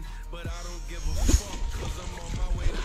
but I don't give a fuck, cause I'm on my way to